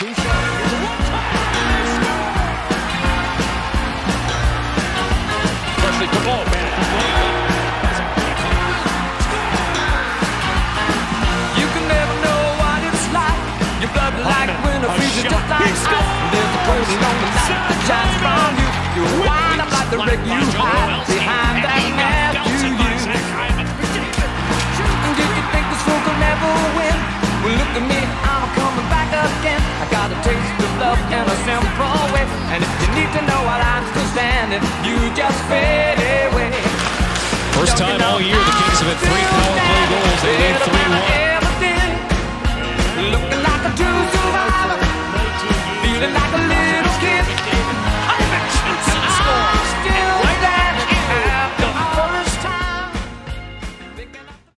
too short. Freshly put ball, man. You can never know what it's like. Your blood like winter freezes just like ice. There's a coating on the night that shines from you. You wind up like the wreck you hide behind that map you use. And if you think this fool could never win, well look at me, I'm coming back again. I got a taste of love in a simple way. And if you need to know while I'm still standing, you just fade away. First time all year the Kings have had 3 power play goals. They made 3